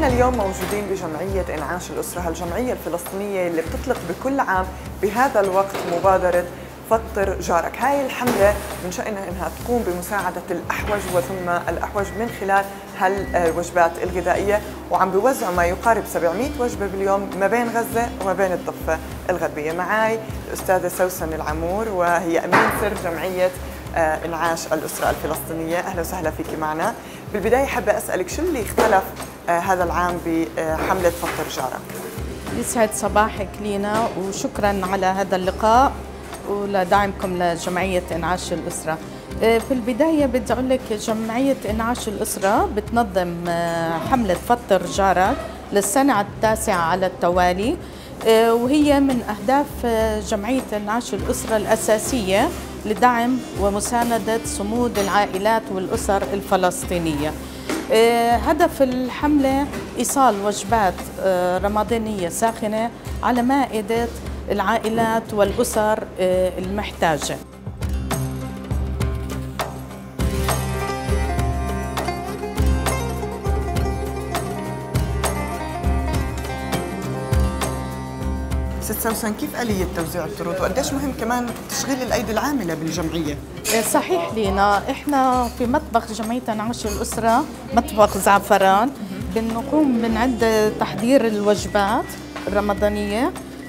نحن اليوم موجودين بجمعية إنعاش الأسرة، هالجمعية الفلسطينية اللي بتطلق بكل عام بهذا الوقت مبادرة فطر جارك. هاي الحملة من شأنها إنها تقوم بمساعدة الأحوج وثم الأحوج من خلال هالوجبات الغذائية، وعم بيوزعوا ما يقارب 700 وجبة باليوم ما بين غزة وما بين الضفة الغربية. معي الأستاذة سوسن العمور وهي أمين سر جمعية إنعاش الأسرة الفلسطينية. أهلا وسهلا فيك معنا. بالبداية حابة أسألك شو اللي اختلف هذا العام بحملة فطر جارك؟ يسعد صباحك لينا وشكرا على هذا اللقاء ولدعمكم لجمعية إنعاش الأسرة. في البداية بدي أقول لك جمعية إنعاش الأسرة بتنظم حملة فطر جارك للسنة التاسعة على التوالي، وهي من أهداف جمعية إنعاش الأسرة الأساسية لدعم ومساندة صمود العائلات والأسر الفلسطينية. هدف الحملة إيصال وجبات رمضانية ساخنة على مائدة العائلات والأسر المحتاجة. ست سوسن، كيف آلية توزيع الطرود وقديش مهم كمان تشغيل الأيدي العاملة بالجمعية؟ صحيح لينا، احنا في مطبخ جمعية إنعاش الأسرة مطبخ زعفران بنقوم بنعد تحضير الوجبات الرمضانية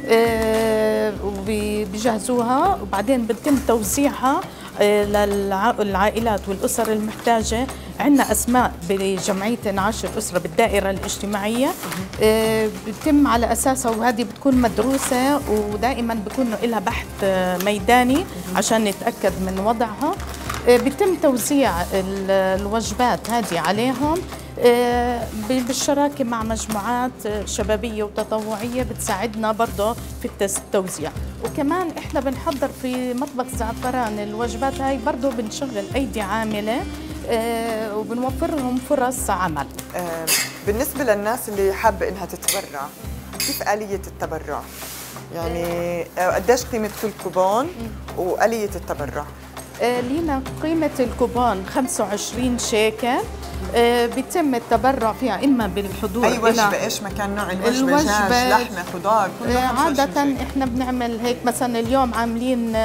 وبيجهزوها وبعدين بتم توزيعها للعائلات والأسر المحتاجة. عندنا أسماء بجمعية إنعاش الأسرة بالدائرة الاجتماعية بتم على أساسها، وهذه بتكون مدروسة ودائما بيكون لها بحث ميداني عشان نتأكد من وضعها. بيتم توزيع الوجبات هذه عليهم بالشراكة مع مجموعات شبابية وتطوعية بتساعدنا برضه في التوزيع. وكمان احنا بنحضر في مطبخ زعفران الوجبات هاي برضه بنشغل أيدي عاملة وبنوفر لهم فرص عمل. بالنسبة للناس اللي حابة إنها تتبرع، كيف آلية التبرع؟ يعني قديش قيمة كل كوبون وآلية التبرع؟ لينا قيمة الكوبون 25 شيكل، بيتم التبرع فيها إما بالحضور أي وجبة، إيش مكان نوع الوجبة؟ دجاج، لحمة، خضار، كلها 25 عادة شيكل. إحنا بنعمل هيك. مثلا اليوم عاملين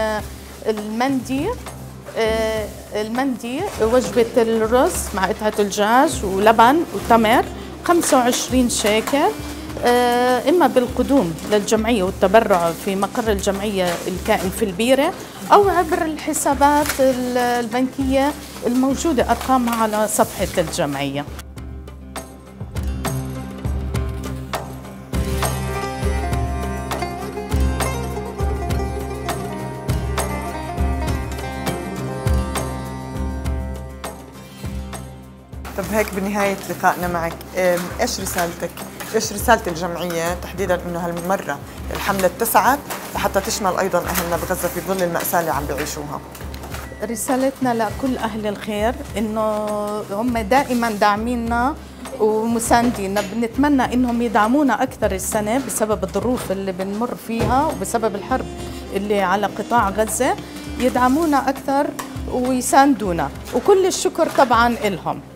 المندي وجبة الرز مع قطعة الدجاج ولبن وتمر 25 شيكل، إما بالقدوم للجمعية والتبرع في مقر الجمعية الكائن في البيرة أو عبر الحسابات البنكية الموجودة أرقامها على صفحة الجمعية. طب هيك بنهاية لقائنا معك، إيش رسالتك؟ إيش رسالة الجمعية تحديداً إنه هالمرة الحملة اتسعت لحتى تشمل أيضاً أهلنا بغزة في ظل المأساة اللي عم بيعيشوها؟ رسالتنا لكل أهل الخير إنه هم دائماً داعميننا ومساندينا. بنتمنى إنهم يدعمونا أكثر السنة بسبب الظروف اللي بنمر فيها وبسبب الحرب اللي على قطاع غزة، يدعمونا أكثر ويساندونا، وكل الشكر طبعاً إلهم.